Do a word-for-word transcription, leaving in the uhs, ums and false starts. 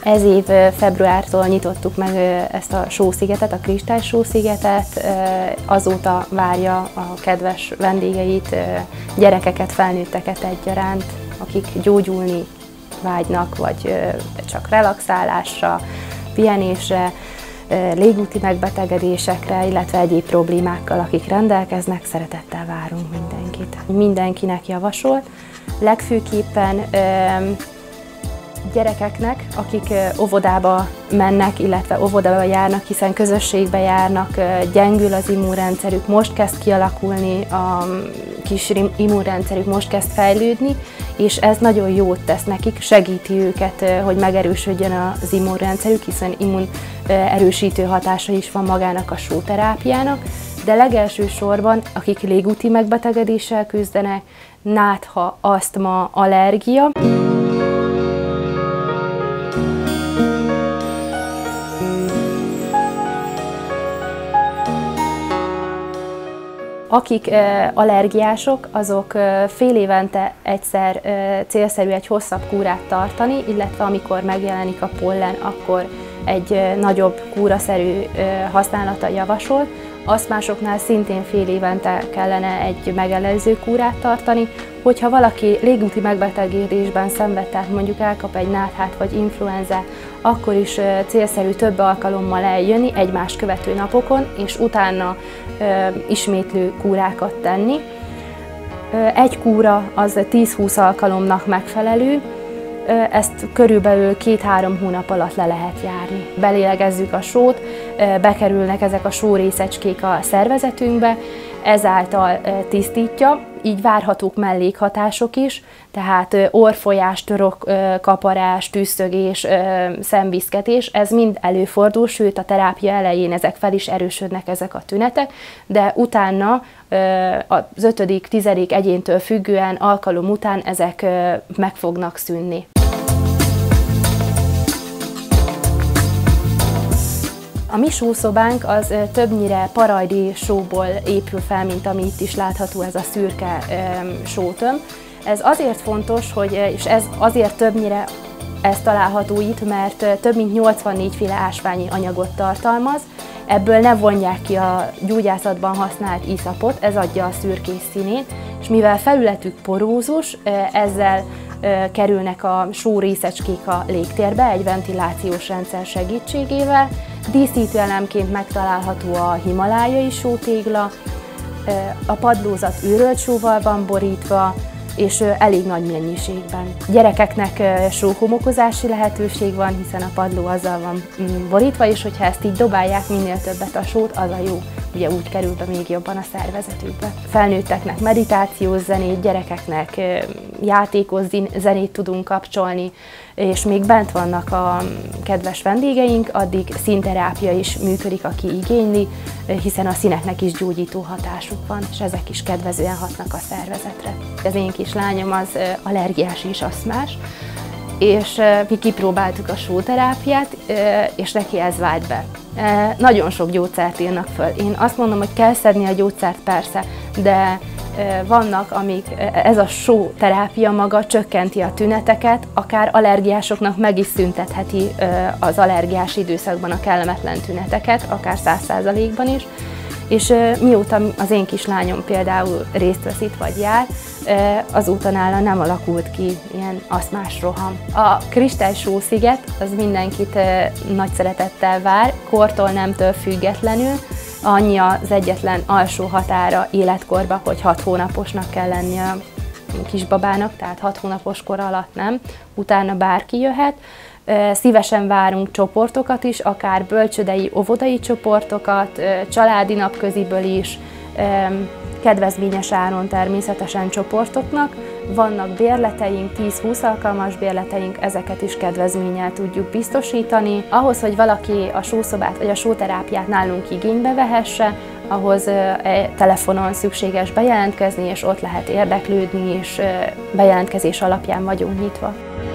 Ez év februártól nyitottuk meg ezt a sószigetet, a Kristály sószigetet. Azóta várja a kedves vendégeit, gyerekeket, felnőtteket egyaránt, akik gyógyulni vágynak, vagy csak relaxálásra, pihenésre, légúti megbetegedésekre, illetve egyéb problémákkal, akik rendelkeznek, szeretettel várunk mindenkit. Mindenkinek javasolt, legfőképpen gyerekeknek, akik óvodába mennek, illetve óvodába járnak, hiszen közösségbe járnak, gyengül az immunrendszerük, most kezd kialakulni, a kis immunrendszerük most kezd fejlődni, és ez nagyon jót tesz nekik, segíti őket, hogy megerősödjön az immunrendszerük, hiszen immun erősítő hatása is van magának a sóterápiának, de legelső sorban, akik légúti megbetegedéssel küzdenek, nátha, asztma, allergia. Akik allergiások, azok fél évente egyszer célszerű egy hosszabb kúrát tartani, illetve amikor megjelenik a pollen, akkor egy nagyobb kúraszerű használata javasolt. Asztmásoknál szintén fél évente kellene egy megelőző kúrát tartani. Hogyha valaki légúti megbetegedésben szenved, tehát mondjuk elkap egy náthát vagy influenza, akkor is célszerű több alkalommal eljönni egymást követő napokon, és utána e, ismétlő kúrákat tenni. Egy kúra az tíz-húsz alkalomnak megfelelő, ezt körülbelül két-három hónap alatt le lehet járni. Belélegezzük a sót, bekerülnek ezek a sórészecskék a szervezetünkbe, ezáltal tisztítja, így várhatók mellékhatások is, tehát orrfolyás, torokkaparás, tüsszögés, szemviszketés, ez mind előfordul, sőt a terápia elején ezek fel is erősödnek ezek a tünetek, de utána az ötödik, tizedik egyéntől függően alkalom után ezek meg fognak szűnni. A mi sószobánk az többnyire parajdi sóból épül fel, mint ami itt is látható, ez a szürke sótömb. Ez azért fontos, hogy, és ez azért többnyire ez található itt, mert több mint nyolcvannégy féle ásványi anyagot tartalmaz. Ebből ne vonják ki a gyógyászatban használt iszapot, ez adja a szürkés színét, és mivel felületük porózus, ezzel kerülnek a sórészecskék a légtérbe egy ventilációs rendszer segítségével. Díszítőelemként megtalálható a himalájai sótégla, a padlózat őrölt sóval van borítva, és elég nagy mennyiségben. Gyerekeknek sóhomokozási lehetőség van, hiszen a padló azzal van borítva, és hogyha ezt így dobálják minél többet a sót, az a jó. Ugye úgy kerül be még jobban a szervezetükbe. Felnőtteknek meditációs zenét, gyerekeknek játékos zenét tudunk kapcsolni, és még bent vannak a kedves vendégeink, addig színterápia is működik, aki igényli, hiszen a színeknek is gyógyító hatásuk van, és ezek is kedvezően hatnak a szervezetre. Az én kislányom az allergiás és asztmás, és mi kipróbáltuk a sóterápiát, és neki ez vált be. Nagyon sok gyógyszert írnak föl. Én azt mondom, hogy kell szedni a gyógyszert persze, de vannak, amik ez a sóterápia maga csökkenti a tüneteket, akár allergiásoknak meg is szüntetheti az allergiás időszakban a kellemetlen tüneteket, akár száz százalékban is. És mióta az én kislányom például részt vesz itt vagy jár, azóta nála nem alakult ki ilyen asztmás roham. A Kristály sósziget az mindenkit nagy szeretettel vár, kortól, nemtől függetlenül. Annyi az egyetlen alsó határa életkorba, hogy hat hónaposnak kell lennie a kisbabának, tehát hat hónapos kor alatt nem, utána bárki jöhet. Szívesen várunk csoportokat is, akár bölcsődei, óvodai csoportokat, családi napköziből is, kedvezményes áron természetesen csoportoknak. Vannak bérleteink, tíz-húsz alkalmas bérleteink, ezeket is kedvezménnyel tudjuk biztosítani. Ahhoz, hogy valaki a sószobát vagy a sóterápiát nálunk igénybe vehesse, ahhoz telefonon szükséges bejelentkezni, és ott lehet érdeklődni, és bejelentkezés alapján vagyunk nyitva.